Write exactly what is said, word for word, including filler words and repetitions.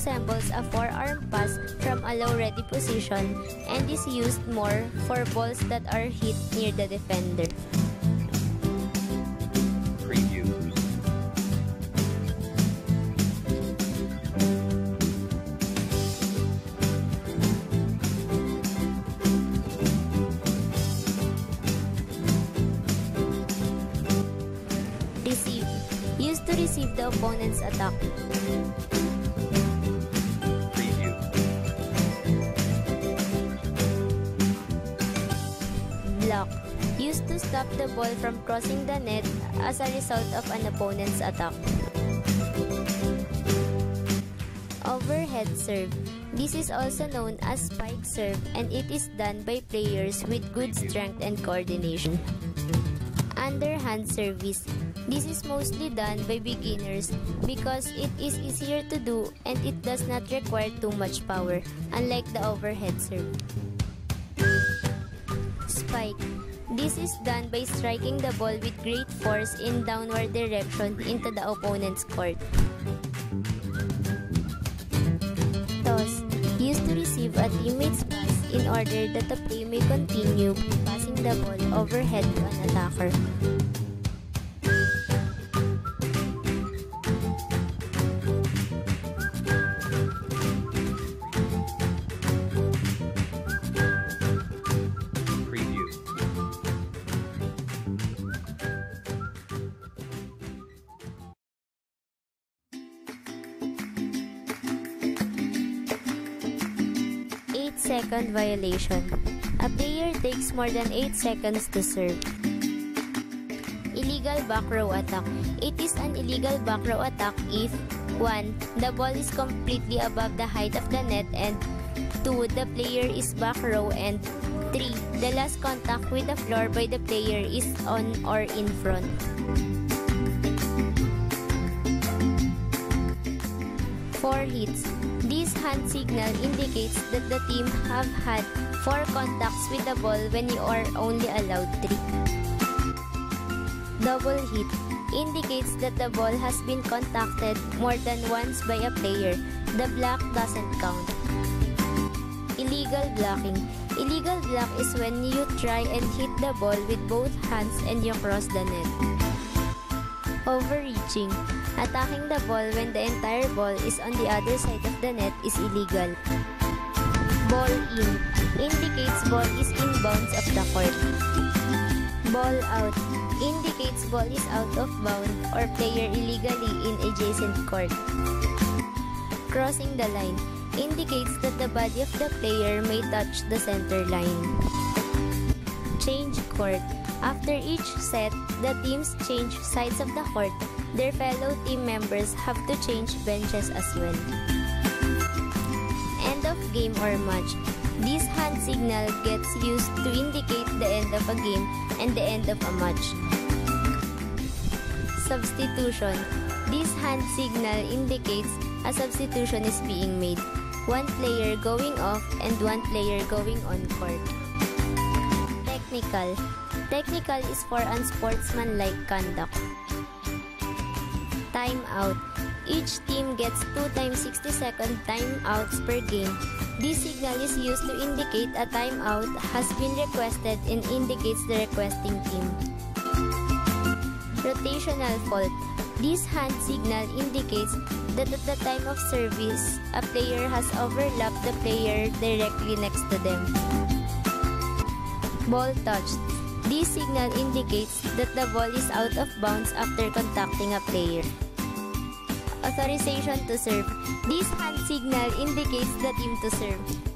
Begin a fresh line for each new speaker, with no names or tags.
resembles a forearm pass from a low-ready position and is used more for balls that are hit near the defender.
Preview.
Receive. Used to receive the opponent's attack.
Preview.
Block. Used to stop the ball from crossing the net as a result of an opponent's attack. Overhead serve. This is also known as spike serve and it is done by players with good strength and coordination. Underhand service. This is mostly done by beginners because it is easier to do and it does not require too much power, unlike the overhead serve. Spike. This is done by striking the ball with great force in downward direction into the opponent's court. Toss. Used to receive a teammate's pass in order that the play may continue passing the ball overhead to an attacker. eight second violation. A player takes more than eight seconds to serve. Illegal back row attack. It is an illegal back row attack if one. The ball is completely above the height of the net and two. The player is back row and three. The last contact with the floor by the player is on or in front. four hits. This hand signal indicates that the team have had four contacts with the ball when you are only allowed three. Double hit indicates that the ball has been contacted more than once by a player. The block doesn't count. Illegal blocking. Illegal block is when you try and hit the ball with both hands and you cross the net. Overreaching. Attacking the ball when the entire ball is on the other side of the net is illegal. Ball in. Indicates ball is in bounds of the court. Ball out. Indicates ball is out of bounds or player illegally in adjacent court. Crossing the line. Indicates that the body of the player may touch the center line. Change court. After each set, the teams change sides of the court. Their fellow team members have to change benches as well. End of game or match. This hand signal gets used to indicate the end of a game and the end of a match. Substitution. This hand signal indicates a substitution is being made. One player going off and one player going on court. Technical. Technical is for unsportsmanlike conduct. Timeout. Each team gets two times sixty second timeouts per game. This signal is used to indicate a timeout has been requested and indicates the requesting team. Rotational fault. This hand signal indicates that at the time of service, a player has overlapped the player directly next to them. Ball touched. This signal indicates that the ball is out of bounds after contacting a player. Authorization to serve. This hand signal indicates the team to serve.